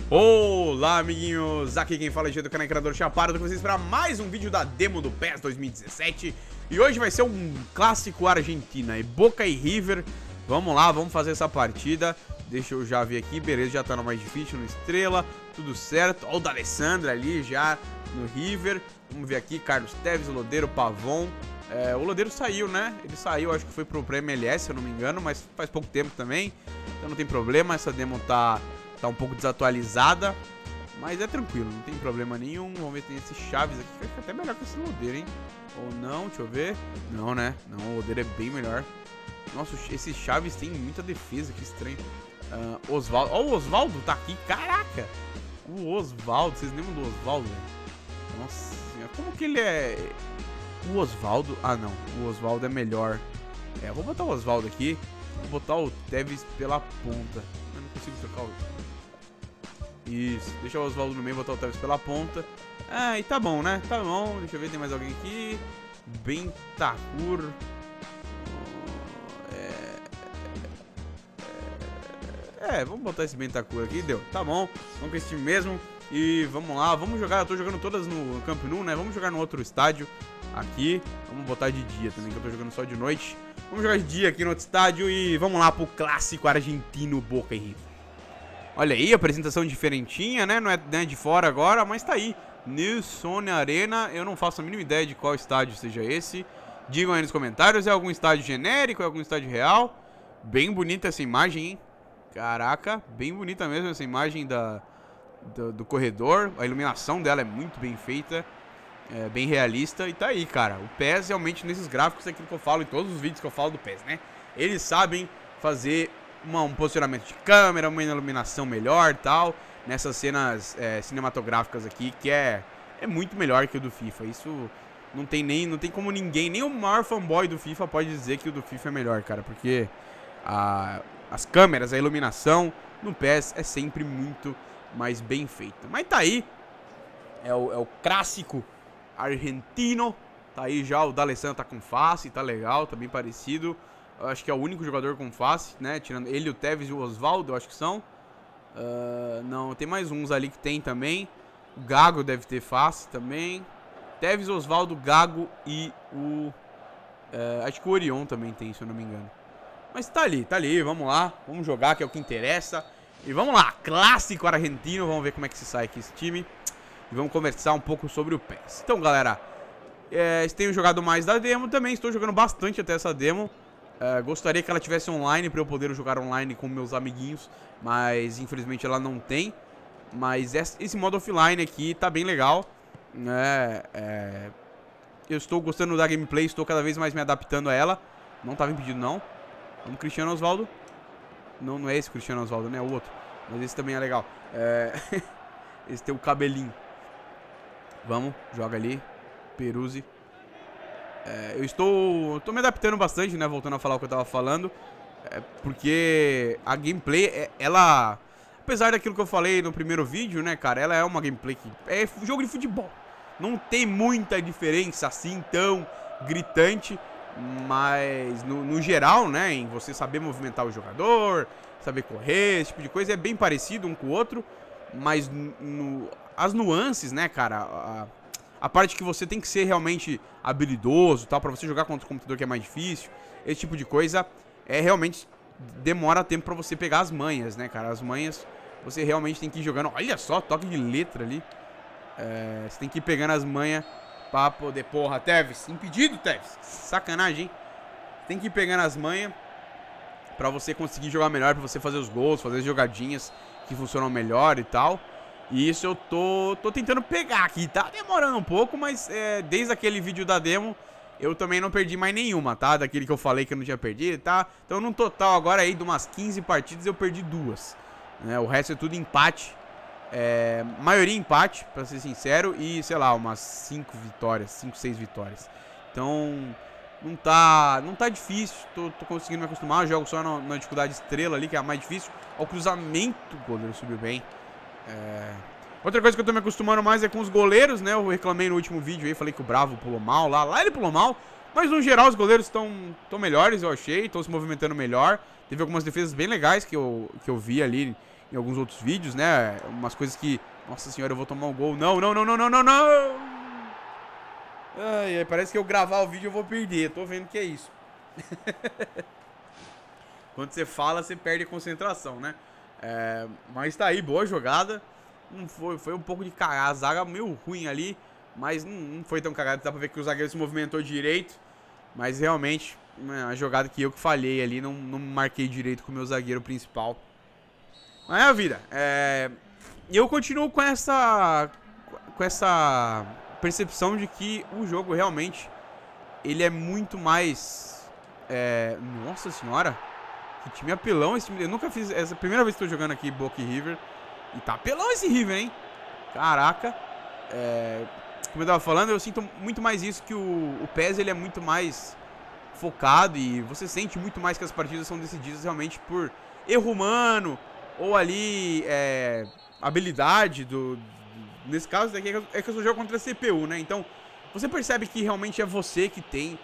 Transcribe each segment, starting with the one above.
Olá, amiguinhos! Aqui quem fala é o canal Criador Chaparro com vocês para mais um vídeo da demo do PES 2017. E hoje vai ser um clássico Argentina, Boca e River. Vamos lá, vamos fazer essa partida. Deixa eu já ver aqui, beleza, já tá no mais difícil, no Estrela, tudo certo. Olha o D'Alessandro ali já no River. Vamos ver aqui, Carlos Tevez, Lodeiro, Pavon. O Lodeiro saiu, né? Ele saiu, acho que foi pro MLS, se eu não me engano, mas faz pouco tempo também. Então não tem problema, essa demo tá um pouco desatualizada, mas é tranquilo, não tem problema nenhum. Vamos ver se tem esses Chaves aqui, que é até melhor que esse Lodeiro, hein? Ou não, deixa eu ver. Não, né? Não, o Lodeiro é bem melhor. Nossa, esses Chaves tem muita defesa, que estranho. Osvaldo, ó, o Osvaldo tá aqui, caraca! O Osvaldo, vocês lembram do Osvaldo, velho? Nossa senhora, como que ele é... O Osvaldo, ah não, o Osvaldo é melhor. Eu vou botar o Osvaldo aqui, vou botar o Tevez pela ponta. Eu não consigo trocar o... Isso, deixa o Osvaldo no meio, botar o Tevez pela ponta. E tá bom, né? Tá bom, deixa eu ver, tem mais alguém aqui. Bentancur. Vamos botar esse Bentancur aqui, deu. Tá bom, vamos com esse time mesmo. E vamos lá, vamos jogar, eu tô jogando todas no Camp Nou, né? Vamos jogar no outro estádio aqui. Vamos botar de dia também, que eu tô jogando só de noite. Vamos jogar de dia aqui no outro estádio e vamos lá pro clássico argentino Boca e River. Olha aí, apresentação diferentinha, né? Não é de fora agora, mas tá aí. Nilson Arena, eu não faço a mínima ideia de qual estádio seja esse. Digam aí nos comentários, é algum estádio genérico, é algum estádio real? Bem bonita essa imagem, hein? Caraca, bem bonita mesmo essa imagem do corredor. A iluminação dela é muito bem feita, bem realista. E tá aí, cara, o PES realmente nesses gráficos é aquilo que eu falo em todos os vídeos que eu falo do PES, né? Eles sabem fazer um posicionamento de câmera, uma iluminação melhor e tal, nessas cenas cinematográficas aqui, que é muito melhor que o do FIFA. Isso não tem como ninguém, nem o maior fanboy do FIFA pode dizer que o do FIFA é melhor, cara, porque as câmeras, a iluminação no PES é sempre muito mais bem feita. Mas tá aí, é o clássico argentino, tá aí já, o D'Alessandro tá com face, tá legal, tá bem parecido. Eu acho que é o único jogador com face, né? Tirando ele, o Tevez e o Osvaldo, eu acho que são. Não, tem mais uns ali que tem também. O Gago deve ter face também. Tevez, Osvaldo, Gago e o... acho que o Orion também tem, se eu não me engano. Mas tá ali, vamos lá. Vamos jogar, que é o que interessa. E vamos lá, clássico argentino. Vamos ver como é que se sai aqui esse time. E vamos conversar um pouco sobre o PES. Então, galera, tenho jogado mais da demo também. Estou jogando bastante até essa demo. Gostaria que ela tivesse online para eu poder jogar online com meus amiguinhos, mas infelizmente ela não tem. Mas esse modo offline aqui tá bem legal. Eu estou gostando da gameplay, estou cada vez mais me adaptando a ela. Não estava impedido não. Vamos, Cristiano Osvaldo. Não é esse Cristiano Osvaldo, né? É o outro. Mas esse também é legal. Esse tem o cabelinho. Vamos, joga ali. Peruzzi. Eu estou me adaptando bastante, né? Voltando a falar o que eu tava falando. Porque a gameplay, ela... Apesar daquilo que eu falei no primeiro vídeo, né, cara? Ela é uma gameplay que é jogo de futebol. Não tem muita diferença assim, tão gritante. Mas no geral, né? Em você saber movimentar o jogador, saber correr, esse tipo de coisa. É bem parecido um com o outro. Mas as nuances, né, cara... A parte que você tem que ser realmente habilidoso, tal, pra você jogar contra o computador que é mais difícil, esse tipo de coisa, realmente demora tempo pra você pegar as manhas, né, cara? As manhas você realmente tem que ir jogando. Olha só, toque de letra ali. Você tem que ir pegando as manhas pra poder... Porra, Tevez, impedido, Tevez. Sacanagem, hein? Tem que ir pegando as manhas pra você conseguir jogar melhor, pra você fazer os gols, fazer as jogadinhas que funcionam melhor e tal. E isso eu tô tentando pegar aqui, tá demorando um pouco, mas desde aquele vídeo da demo eu também não perdi mais nenhuma, tá? Daquele que eu falei que eu não tinha perdido, tá? Então no total agora aí de umas 15 partidas eu perdi 2, né? O resto é tudo empate, maioria empate, pra ser sincero, e sei lá, umas 5 vitórias, 5, 6 vitórias. Então não tá difícil, tô conseguindo me acostumar, eu jogo só na dificuldade estrela ali, que é a mais difícil. Ó, o cruzamento, o goleiro subiu bem. Outra coisa que eu tô me acostumando mais é com os goleiros, né? Eu reclamei no último vídeo aí, falei que o Bravo pulou mal lá ele pulou mal. Mas no geral os goleiros estão melhores, eu achei, estão se movimentando melhor. Teve algumas defesas bem legais que eu vi ali em alguns outros vídeos, né? Umas coisas que... Nossa senhora, eu vou tomar um gol. Não, não, não, não, não, não, não! Ai, parece que eu gravar o vídeo eu vou perder. Tô vendo que é isso. Quando você fala, você perde a concentração, né? Mas tá aí, boa jogada. Não foi um pouco de cagada. A zaga meio ruim ali, mas não foi tão cagada. Dá pra ver que o zagueiro se movimentou direito. Mas realmente, a jogada que eu que falhei ali, não marquei direito com o meu zagueiro principal. Mas é a vida. E eu continuo com essa percepção de que o jogo realmente ele é muito mais... Nossa senhora, que time apelão esse time. Eu nunca fiz... Essa é a primeira vez que tô jogando aqui Boca e River. E tá apelão esse River, hein? Caraca. Como eu tava falando, eu sinto muito mais isso, que o PES ele é muito mais focado. E você sente muito mais que as partidas são decididas realmente por erro humano. Ou ali, habilidade nesse caso daqui é que eu jogo contra a CPU, né? Então, você percebe que realmente é você que tem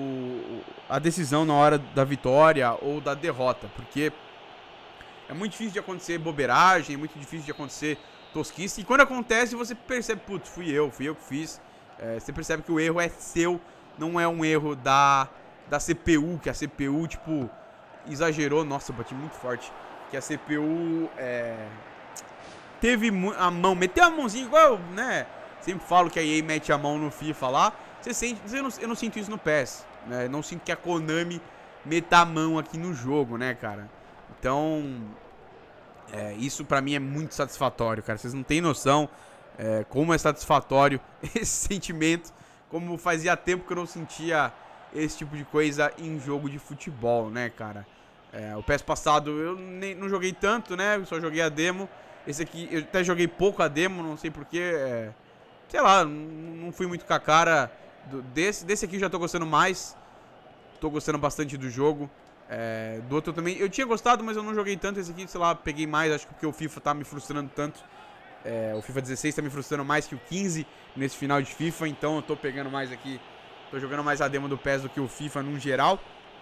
a decisão na hora da vitória ou da derrota. Porque é muito difícil de acontecer bobeiragem, é muito difícil de acontecer tosquice. E quando acontece, você percebe, putz, fui eu que fiz. Você percebe que o erro é seu, não é um erro da CPU, que a CPU, tipo, exagerou. Nossa, eu bati muito forte. Que a CPU teve a mão, meteu a mãozinha igual, né? Sempre falo que a EA mete a mão no FIFA lá. Você sente, eu não sinto isso no PES, né? Não sinto que a Konami meta a mão aqui no jogo, né, cara? Então, isso pra mim é muito satisfatório, cara. Vocês não têm noção como é satisfatório esse sentimento. Como fazia tempo que eu não sentia esse tipo de coisa em jogo de futebol, né, cara? O PES passado eu não joguei tanto, né? Eu só joguei a demo. Esse aqui eu até joguei pouco a demo, não sei porquê. Sei lá, não fui muito com a cara desse aqui. Já tô gostando mais. Tô gostando bastante do jogo. Do outro também. Eu tinha gostado, mas eu não joguei tanto. Esse aqui, sei lá, peguei mais. Acho que porque o FIFA tá me frustrando tanto. O FIFA 16 tá me frustrando mais que o 15 nesse final de FIFA. Então eu tô pegando mais aqui. Tô jogando mais a demo do PES do que o FIFA no geral.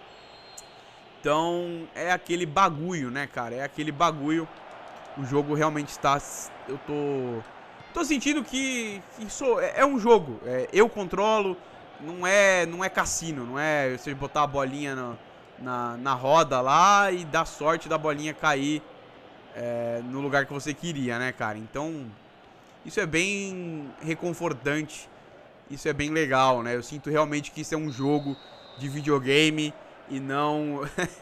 Então, é aquele bagulho, né, cara? É aquele bagulho. O jogo realmente está... Eu tô sentindo que é um jogo. Eu controlo. Não é cassino. Não é você botar a bolinha na roda lá e dar sorte da bolinha cair no lugar que você queria, né, cara? Então, isso é bem reconfortante. Isso é bem legal, né? Eu sinto realmente que isso é um jogo de videogame e não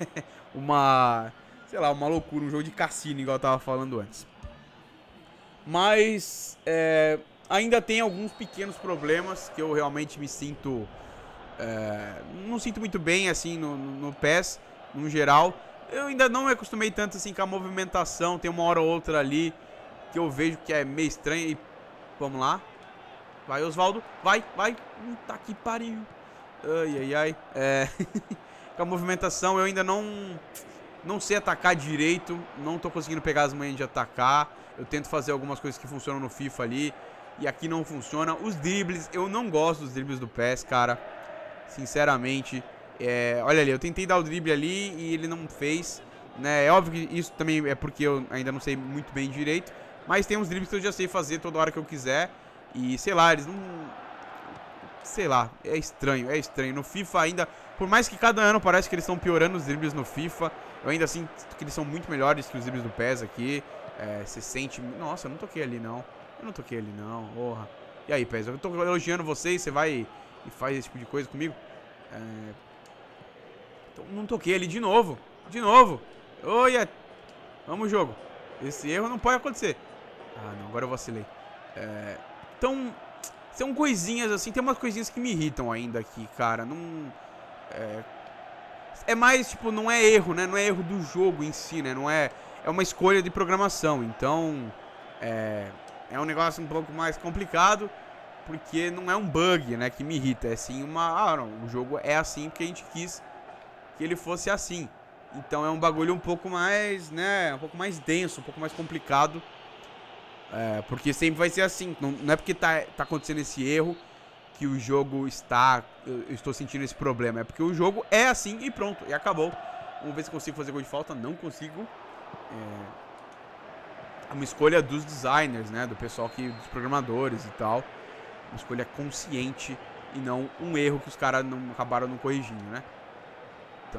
sei lá, uma loucura, um jogo de cassino, igual eu tava falando antes. Mas ainda tem alguns pequenos problemas que eu realmente me sinto... não sinto muito bem, assim, no PES, no geral. Eu ainda não me acostumei tanto, assim, com a movimentação. Tem uma hora ou outra ali que eu vejo que é meio estranho. E vamos lá. Vai, Osvaldo. Vai. Tá que pariu. Ai. Com a movimentação eu ainda não sei atacar direito. Não tô conseguindo pegar as manhas de atacar. Eu tento fazer algumas coisas que funcionam no FIFA ali. E aqui não funciona. Os dribles, eu não gosto dos dribles do PES, cara. Sinceramente. Olha ali, eu tentei dar o drible ali e ele não fez, né? É óbvio que isso também é porque eu ainda não sei muito bem direito. Mas tem uns dribles que eu já sei fazer toda hora que eu quiser. E sei lá, eles não... Sei lá, é estranho. No FIFA ainda, por mais que cada ano parece que eles estão piorando os dribles no FIFA, eu ainda sinto que eles são muito melhores que os dribles do PES aqui. Você sente... Nossa, eu não toquei ali não. Porra. E aí, PES, eu tô elogiando vocês, você vai e faz esse tipo de coisa comigo? Não toquei ali de novo. Oi, vamos jogo. Esse erro não pode acontecer. Ah, não, agora eu vacilei. Então, são coisinhas assim. Tem umas coisinhas que me irritam ainda aqui, cara. Não... É mais, tipo, não é erro, né? Não é erro do jogo em si, né? Não é... É uma escolha de programação. Então, é um negócio um pouco mais complicado. Porque não é um bug, né? Que me irrita. É sim uma... Ah, não. O jogo é assim porque a gente quis que ele fosse assim. Então é um bagulho um pouco mais, né? Um pouco mais denso, um pouco mais complicado. Porque sempre vai ser assim. Não é porque tá acontecendo esse erro que o jogo está... Eu estou sentindo esse problema. É porque o jogo é assim e pronto. E acabou. Vamos ver se consigo fazer gol de falta. Não consigo. uma escolha dos designers, né? Do pessoal dos programadores e tal. Uma escolha consciente e não um erro que os caras acabaram não corrigindo, né? Então,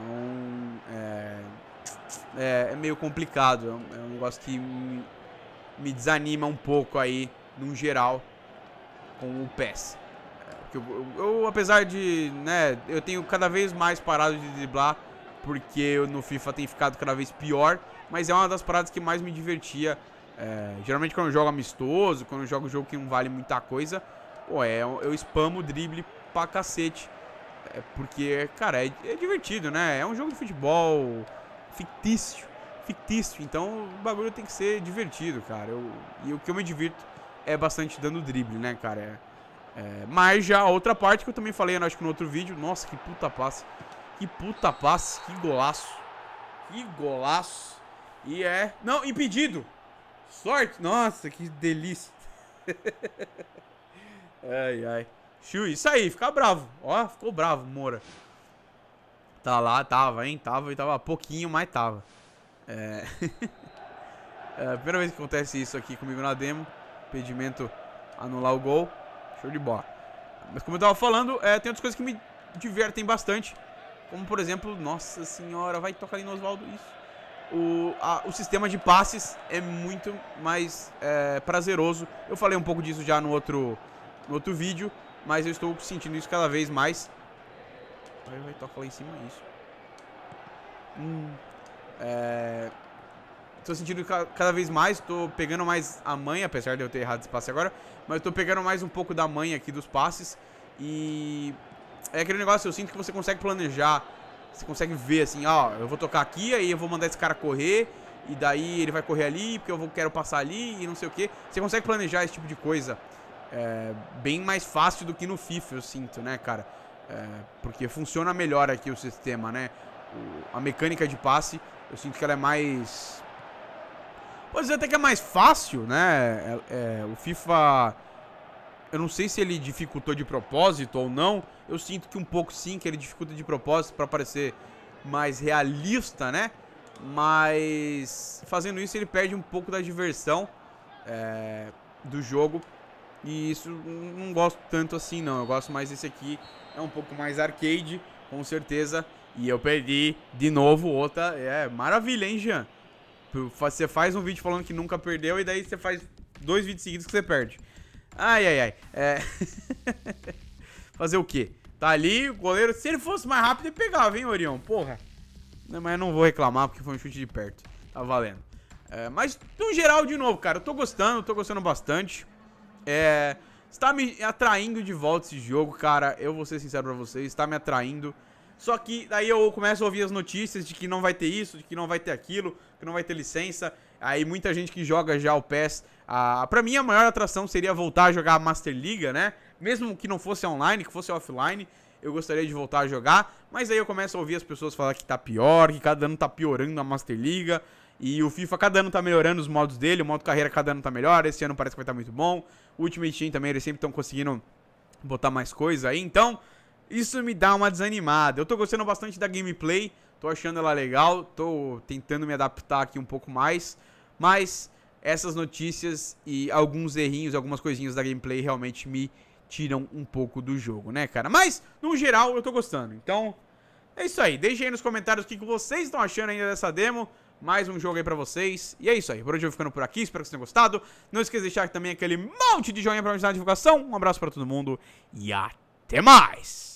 é meio complicado. É um negócio que me desanima um pouco aí, no geral, com o PES. Eu, apesar de, né, eu tenho cada vez mais parado de driblar, porque no FIFA tem ficado cada vez pior, mas é uma das paradas que mais me divertia. Geralmente quando eu jogo amistoso, quando eu jogo jogo que não vale muita coisa, pô, eu spamo o drible pra cacete. Porque, cara, é divertido, né? É um jogo de futebol fictício, então o bagulho tem que ser divertido, cara. E o que eu me divirto é bastante dando drible, né, cara? Mas já a outra parte que eu também falei, acho que no outro vídeo, nossa, que puta passe, que golaço, e não, impedido, sorte, nossa, que delícia. Ai, Chui, isso aí, fica bravo, ó, ficou bravo, Moura. Tá lá, tava, hein, tava pouquinho, mas tava. É a primeira vez que acontece isso aqui comigo na demo, impedimento, anular o gol. Show de bola. Mas como eu tava falando, tem outras coisas que me divertem bastante. Como, por exemplo, nossa senhora, vai tocar ali no Osvaldo, isso. O sistema de passes é muito mais prazeroso. Eu falei um pouco disso já no outro vídeo, mas eu estou sentindo isso cada vez mais. Vai tocar lá em cima, isso. Tô sentindo cada vez mais, tô pegando mais a manha, apesar de eu ter errado esse passe agora, mas eu tô pegando mais um pouco da manha aqui dos passes. E é aquele negócio, eu sinto que você consegue planejar, você consegue ver assim, ó, eu vou tocar aqui, aí eu vou mandar esse cara correr, e daí ele vai correr ali, porque eu quero passar ali, e não sei o que. Você consegue planejar esse tipo de coisa bem mais fácil do que no FIFA, eu sinto, né, cara? Porque funciona melhor aqui o sistema, né? A mecânica de passe, eu sinto que ela é mais... Pode dizer até que é mais fácil, né? O FIFA... Eu não sei se ele dificultou de propósito ou não. Eu sinto que um pouco sim, que ele dificulta de propósito pra parecer mais realista, né? Mas fazendo isso ele perde um pouco da diversão do jogo. E isso não gosto tanto assim, não. Eu gosto mais desse aqui. É um pouco mais arcade, com certeza. E eu perdi de novo outra. Maravilha, hein, Jean? Você faz um vídeo falando que nunca perdeu e daí você faz 2 vídeos seguidos que você perde. Ai. Fazer o quê? Tá ali, o goleiro, se ele fosse mais rápido, ele pegava, hein, Orion? Porra. Não, mas eu não vou reclamar porque foi um chute de perto. Tá valendo. Mas, no geral, de novo, cara, eu tô gostando bastante. Está me atraindo de volta esse jogo, cara. Eu vou ser sincero pra vocês, está me atraindo. Só que daí eu começo a ouvir as notícias de que não vai ter isso, de que não vai ter aquilo, que não vai ter licença. Aí muita gente que joga já o PES, pra mim a maior atração seria voltar a jogar a Master Liga, né? Mesmo que não fosse online, que fosse offline, eu gostaria de voltar a jogar. Mas aí eu começo a ouvir as pessoas falar que tá pior, que cada ano tá piorando a Master Liga. E o FIFA cada ano tá melhorando os modos dele, o modo carreira cada ano tá melhor, esse ano parece que vai estar muito bom. O Ultimate Team também, eles sempre estão conseguindo botar mais coisa aí, então... Isso me dá uma desanimada. Eu tô gostando bastante da gameplay, tô achando ela legal, tô tentando me adaptar aqui um pouco mais, mas essas notícias e alguns errinhos, algumas coisinhas da gameplay realmente me tiram um pouco do jogo, né, cara? Mas, no geral, eu tô gostando. Então, é isso aí. Deixem aí nos comentários o que vocês estão achando ainda dessa demo. Mais um jogo aí pra vocês. E é isso aí. Por hoje eu vou ficando por aqui. Espero que vocês tenham gostado. Não esqueça de deixar também aquele monte de joinha pra me ajudar na divulgação. Um abraço pra todo mundo e até mais!